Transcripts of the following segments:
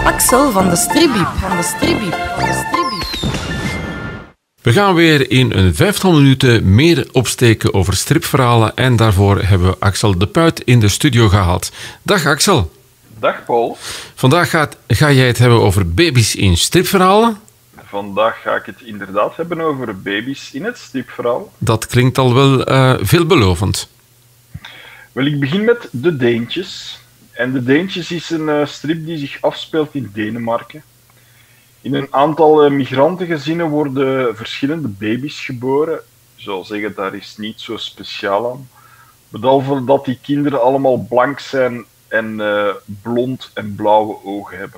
Axel van de Stribiep. We gaan weer in een 5 minuten meer opsteken over stripverhalen en daarvoor hebben we Axel de Puit in de studio gehaald. Dag Axel. Dag Paul. Vandaag ga jij het hebben over baby's in stripverhalen. Vandaag ga ik het inderdaad hebben over baby's in het stripverhaal. Dat klinkt al wel veelbelovend. Wel, ik begin met De Deentjes. En De Deentjes is een strip die zich afspeelt in Denemarken. In een aantal migrantengezinnen worden verschillende baby's geboren. Ik zou zeggen, daar is niet zo speciaal aan. Behalve dat die kinderen allemaal blank zijn en blond en blauwe ogen hebben.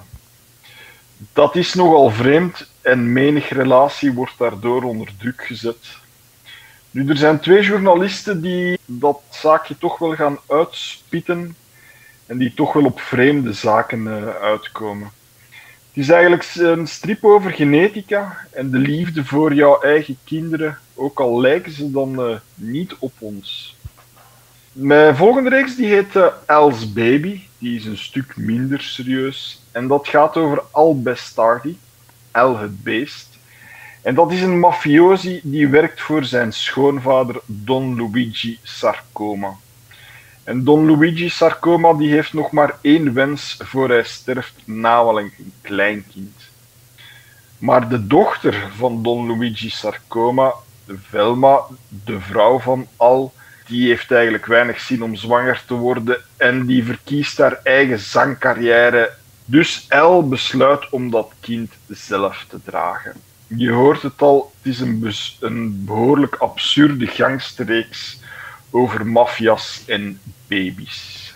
Dat is nogal vreemd en menig relatie wordt daardoor onder druk gezet. Nu, er zijn 2 journalisten die dat zaakje toch wel gaan uitspitten en die toch wel op vreemde zaken uitkomen. Het is eigenlijk een strip over genetica en de liefde voor jouw eigen kinderen, ook al lijken ze dan niet op ons. Mijn volgende reeks die heet Al's Baby, die is een stuk minder serieus en dat gaat over Al Bastardi, Al het beest. En dat is een mafiosi die werkt voor zijn schoonvader Don Luigi Sarcoma. En Don Luigi Sarcoma die heeft nog maar 1 wens voor hij sterft, namelijk een kleinkind. Maar de dochter van Don Luigi Sarcoma, Velma, de vrouw van Al, die heeft eigenlijk weinig zin om zwanger te worden en die verkiest haar eigen zangcarrière. Dus Al besluit om dat kind zelf te dragen. Je hoort het al, het is een behoorlijk absurde gangsterreeks over maffia's en baby's.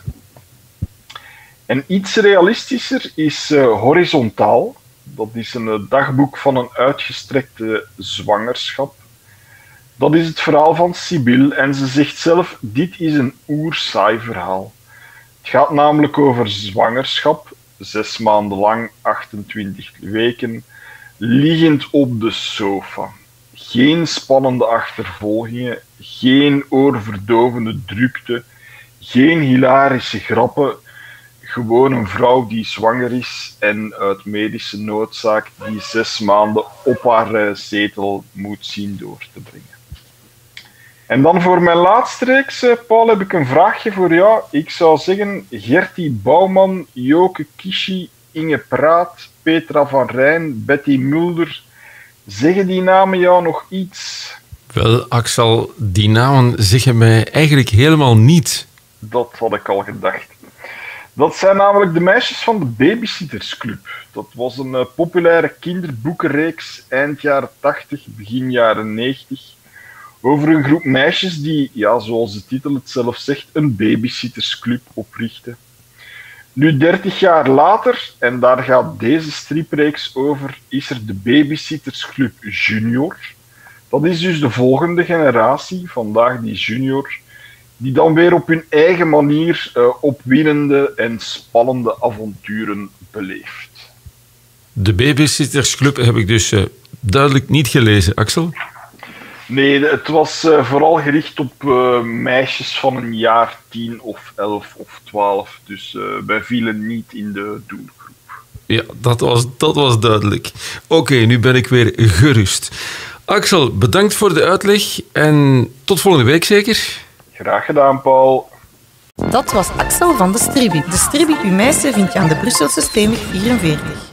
En iets realistischer is Horizontaal. Dat is een dagboek van een uitgestrekte zwangerschap. Dat is het verhaal van Sibyl en ze zegt zelf, dit is een oersaai verhaal. Het gaat namelijk over zwangerschap, 6 maanden lang, 28 weken, liggend op de sofa. Geen spannende achtervolgingen, geen oorverdovende drukte, geen hilarische grappen. Gewoon een vrouw die zwanger is en uit medische noodzaak die 6 maanden op haar zetel moet zien door te brengen. En dan voor mijn laatste reeks, Paul, heb ik een vraagje voor jou. Ik zou zeggen Gertie Bouwman, Joke Kishi, Inge Praat, Petra van Rijn, Betty Mulder. Zeggen die namen jou nog iets? Wel, Axel, die namen zeggen mij eigenlijk helemaal niet. Dat had ik al gedacht. Dat zijn namelijk de meisjes van de Babysittersclub. Dat was een populaire kinderboekenreeks eind jaren 80, begin jaren 90. Over een groep meisjes die, ja, zoals de titel het zelf zegt, een babysittersclub oprichten. Nu, 30 jaar later, en daar gaat deze stripreeks over, is er de Babysittersclub Junior. Dat is dus de volgende generatie, vandaag die junior, die dan weer op hun eigen manier opwindende en spannende avonturen beleeft. De Babysittersclub heb ik dus duidelijk niet gelezen, Axel. Nee, het was vooral gericht op meisjes van een jaar 10 of 11 of 12. Dus wij vielen niet in de doelgroep. Ja, dat was duidelijk. Oké, nu ben ik weer gerust. Axel, bedankt voor de uitleg en tot volgende week zeker? Graag gedaan, Paul. Dat was Axel van de Stribiep. De Stribiep, uw meisje, vind je aan de Brusselse Steenweg 44.